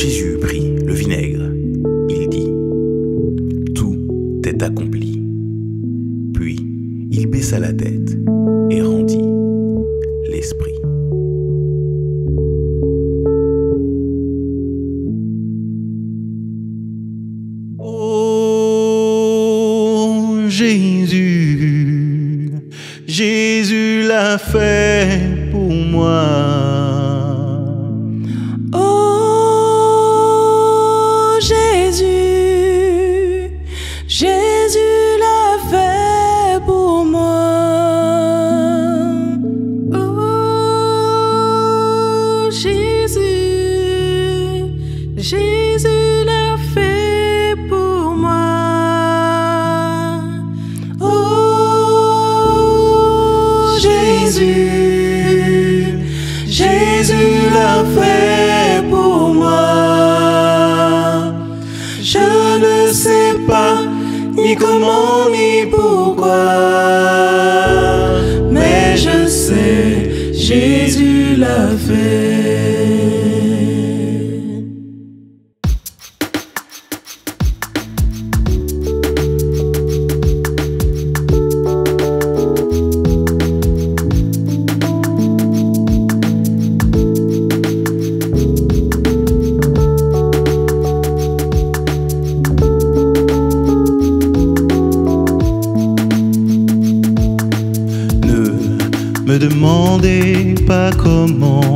Jésus prit le vinaigre, il dit: tout est accompli. Puis il baissa la tête et rendit l'esprit. Oh Jésus, Jésus l'a fait pour moi. Oh Jésus, Jésus l'a fait pour moi. Oh Jésus, Jésus l'a fait pour moi. Oh Jésus, Jésus l'a fait pour moi. Je ne sais pas ni comment ni pourquoi, mais je sais, Jésus l'a fait. Me demandez pas comment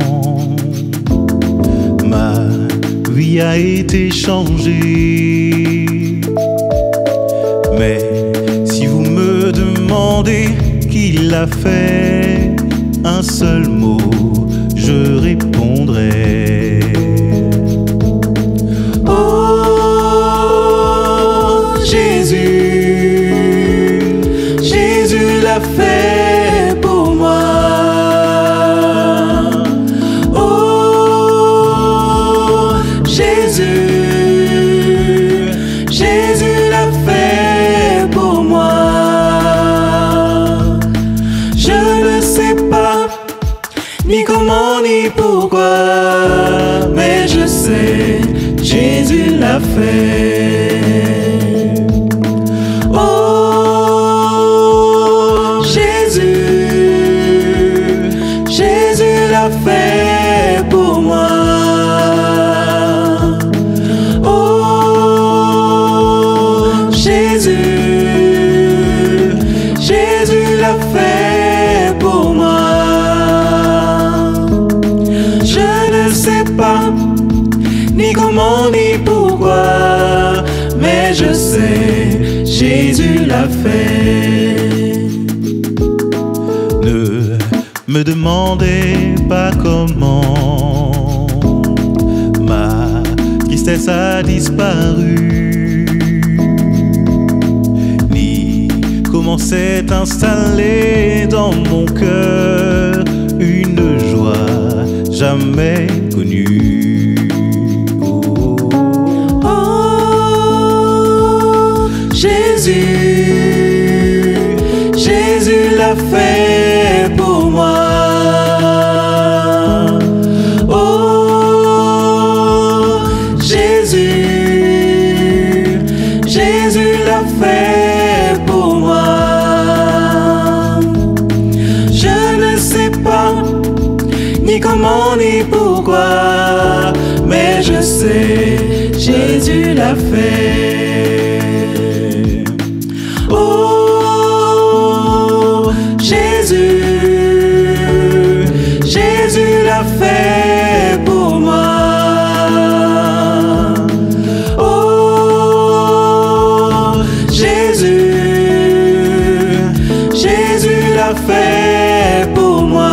ma vie a été changée, mais si vous me demandez qui l'a fait, un seul mot je répondrai: oh Jésus, Jésus l'a fait pour moi. Oh Jésus, Jésus l'a fait pour moi. Je ne sais pas ni comment ni pourquoi, mais je sais, Jésus l'a fait. Oh Jésus, Jésus l'a fait pour moi. Oh Jésus, Jésus l'a fait pour moi. Je ne sais pas ni comment ni pourquoi, mais je sais, Jésus l'a fait. Ne me demandez pas comment ma tristesse a disparu, ni comment s'est installée dans mon cœur une joie jamais connue. Oh Jésus, Jésus l'a fait pour moi. Oh Jésus, Jésus l'a fait pour moi. Je ne sais pas ni comment ni pourquoi, mais je sais, Jésus l'a fait. Oh Jésus, Jésus l'a fait pour moi. Oh Jésus, Jésus l'a fait pour moi.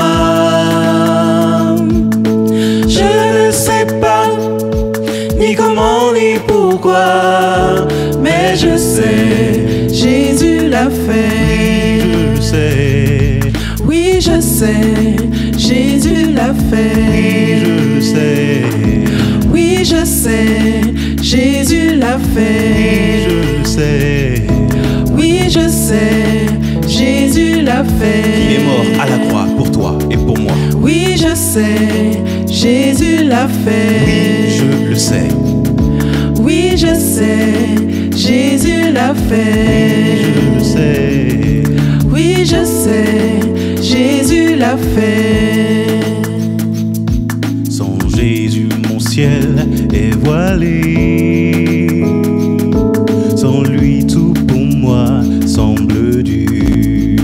Je ne sais pas ni comment ni pourquoi, mais je sais, Jésus l'a fait. Je sais, oui je sais, Jésus l'a fait. je sais, Oui je sais, Jésus l'a fait. je sais, Oui je sais, Jésus l'a fait. Il est mort à la croix pour toi et pour moi. moi. Oui, je sais, Jésus l'a fait. Oui, je le sais. Oui, je sais, Jésus l'a fait. Je le sais. Oui, je sais, Jésus l'a fait. Sans Jésus, mon ciel est voilé. Sans lui, tout pour moi semble dur.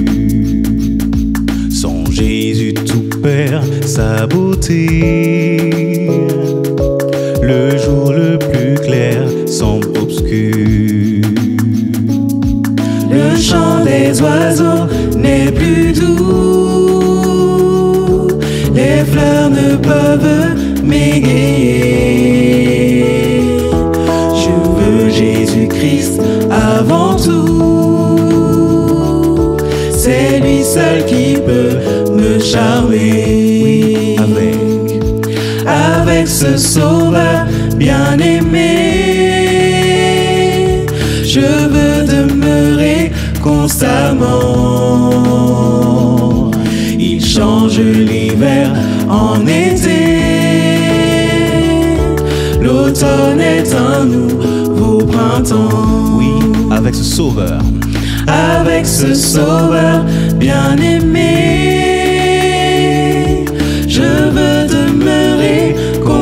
Sans Jésus, tout perd sa beauté. Le jour le plus clair semble obscur. Le chant des oiseaux n'est plus doux. Les fleurs ne peuvent m'égayer. Je veux Jésus-Christ avant tout. C'est lui seul qui peut me charmer. Avec ce sauveur bien-aimé, je veux demeurer constamment. Il change l'hiver en été. L'automne est un nouveau printemps. Oui, avec ce sauveur. Avec ce sauveur bien-aimé, je veux demeurer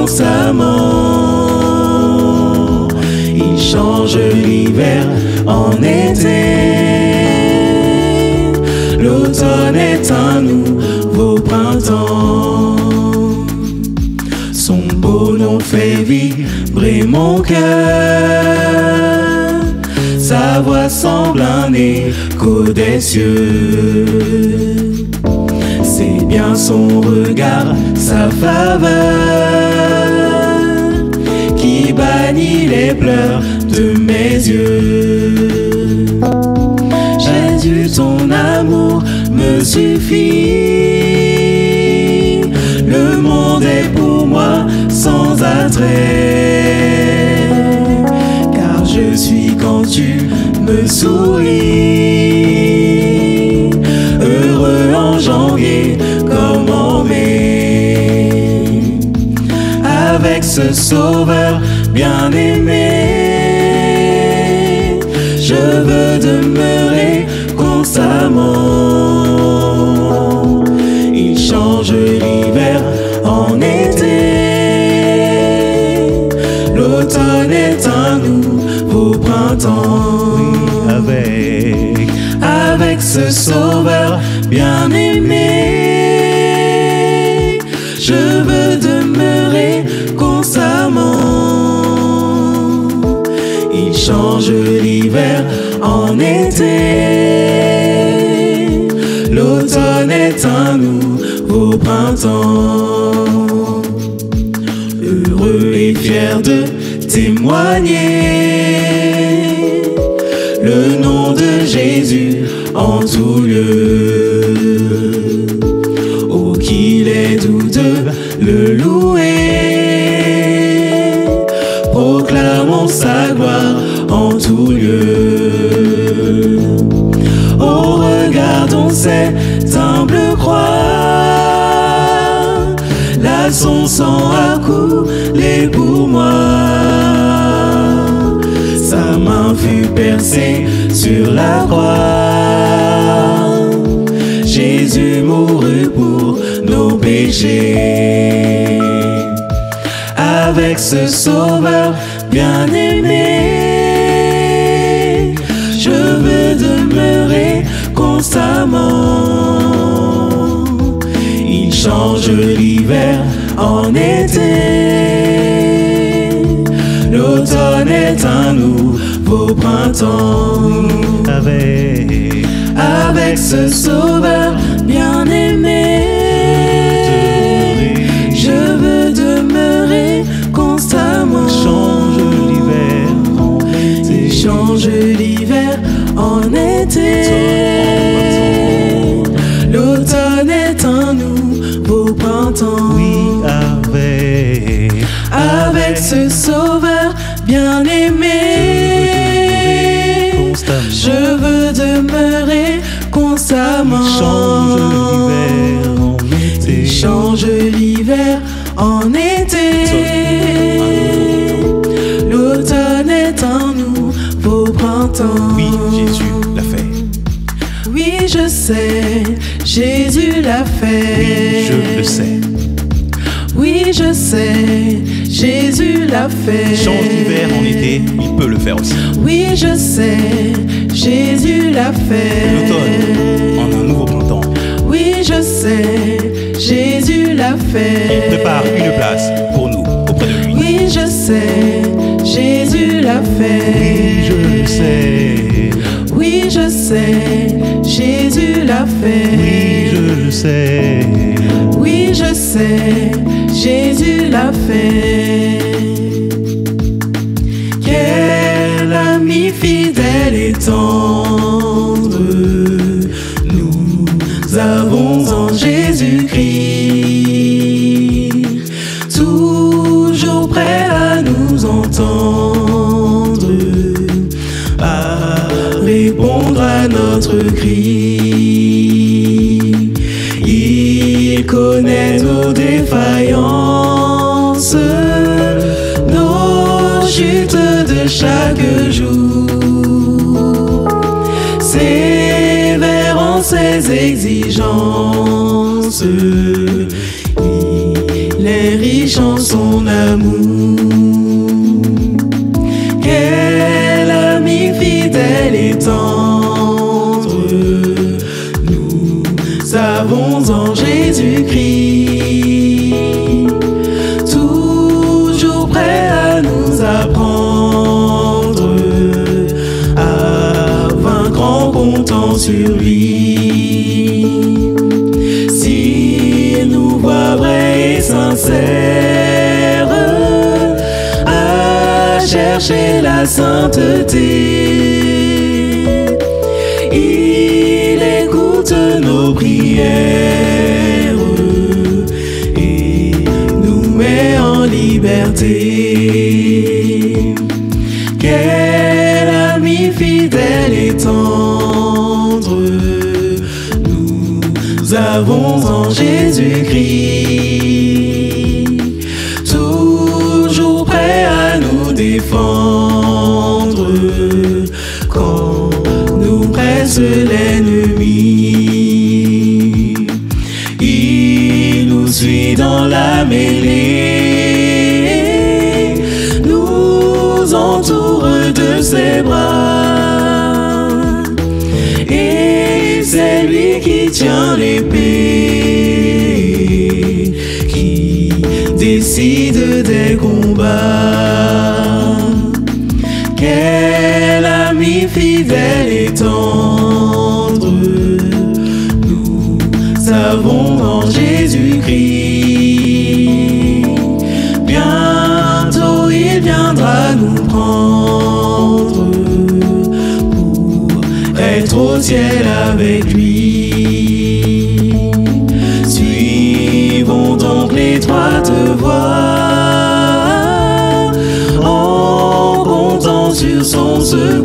constamment. Il change l'hiver en été. L'automne est un nouveau printemps. Son beau nom fait vibrer mon cœur. Sa voix semble un écho des cieux. C'est bien son regard, sa faveur, qui bannit les pleurs de mes yeux. Jésus, ton amour me suffit. Le monde est pour moi sans attrait, car je suis quand tu me souris. Heureux en janvier comme en mai. Avec ce sauveur bien-aimé, je veux demeurer constamment. Il change l'hiver en été. L'automne est un nouveau printemps. Avec ce sauveur bien-aimé, je veux demeurer constamment. Il change l'hiver en été. L'automne est un nouveau printemps. Heureux et fier de témoigner le nom de Jésus en tout lieu. Oh, qu'il est doux de le louer. Proclamons sa gloire en tout lieu. Oh, regardons cette humble croix. Là, son sang a coulé pour moi. Sa main fut percée sur la croix. Jésus mourut pour nos péchés. Avec ce sauveur bien-aimé, je veux demeurer constamment. Il change l'hiver en été. L'automne est un nouveau printemps. Avec ce sauveur bien-aimé, je veux demeurer constamment. Change l'hiver en été. L'automne est un nouveau printemps. Oui, avec ce sauveur bien-aimé, je veux demeurer constamment. Change l'hiver en été. sais, Jésus l'a fait. Oui, je le sais. Oui, je sais, Jésus l'a fait. Change l'hiver en été, il peut le faire aussi. Oui, je sais, Jésus l'a fait. L'automne en un nouveau printemps. Oui, je sais, Jésus l'a fait. Il prépare une place pour nous auprès de lui. Oui, je sais, Jésus l'a fait. Oui, je le sais. Oui, je sais, Jésus l'a fait. Oui, je le sais. Oui, je sais, Jésus l'a fait. Quel ami fidèle et tendre nous avons en Jésus-Christ, toujours prêt à nous entendre, à répondre à notre cri. Il connaît nos défaillances, nos chutes de chaque jour, sévère en ses exigences. Il est riche en son amour. Quel ami fidèle et tendre nous avons en Jésus-Christ, toujours prêt à nous apprendre à vaincre en comptant sur lui. S'il nous voit vrai et sincère à chercher la sainteté, il écoute nos prières et nous met en liberté. Quel ami fidèle et tendre nous avons en Jésus-Christ, toujours prêt à nous défendre quand nous presse l'ennemi. Il nous suit dans la mêlée, nous entoure de ses bras, et c'est lui qui tient l'épée, qui décide des combats. Quel ami fidèle et tendre nous avons en Jésus-Christ. Bientôt il viendra nous prendre pour être au ciel avec lui. Suivons donc l'étroite voie en comptant sur son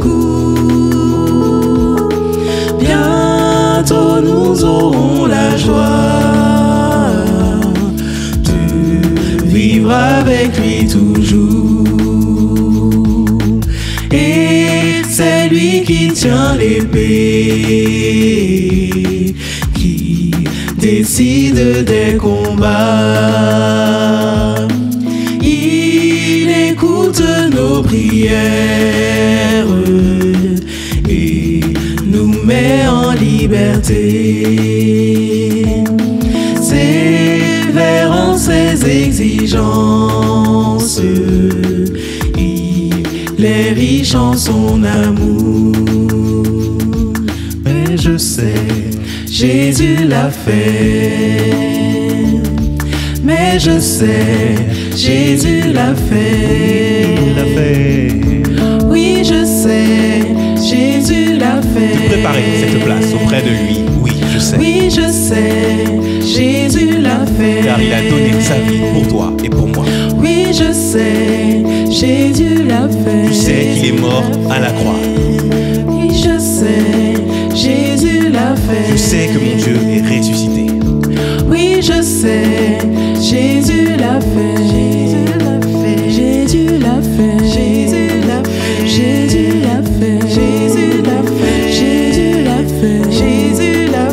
secours. Bientôt nous aurons la joie de vivre avec lui toujours. Et c'est lui qui tient l'épée, qui décide des combats. Il écoute nos prières et nous met en liberté. Sévère en ses exigences, il est riche en son amour. Mais je sais, Jésus l'a fait. Mais je sais, Jésus l'a fait. Il l'a fait. Oui, je sais, Jésus l'a fait. Préparez cette place auprès de lui. Oui, je sais. Oui, je sais, Jésus l'a fait. Car il a donné sa vie pour toi et pour moi. Oui, je sais, Jésus l'a fait. Tu sais qu'il est mort à la croix. Oui, je sais, Jésus l'a fait. Je sais que mon Dieu est ressuscité. Oui, je sais, Jésus l'a fait. Jésus l'a fait. Jésus l'a fait. Jésus l'a fait. Jésus l'a fait. Jésus l'a fait. Jésus l'a fait. Jésus l'a